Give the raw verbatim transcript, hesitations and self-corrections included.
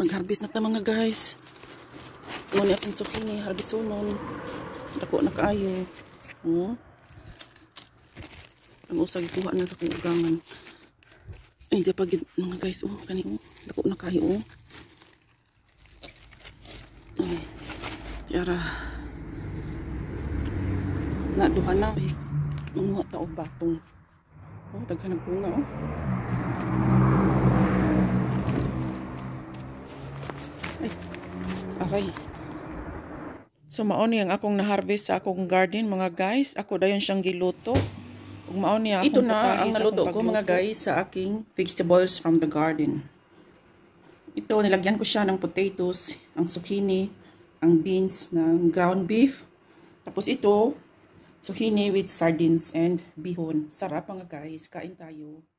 Mag-harvest na ta mga guys. Muna akong zucchini, harvest unon. Dako na kaayo. Oh. Ang usag kuha na sa kong ugangan. Ay, di pa mga guys, oh, kani oh. Dako na kaayo oh. Ay. Yara. Na duha na. Mga tao batong. Oh, daghan ng bunga oh. Aray. So mao ni ang akong na-harvest sa akong garden mga guys. Ako dayon siyang giluto. Ug mao ni akong ito na ang naluto ko mga guys sa aking vegetables from the garden. Ito nilagyan ko siya ng potatoes, ang zucchini, ang beans, ng ground beef. Tapos ito zucchini with sardines and bihon. Sarap mga guys. Kain tayo.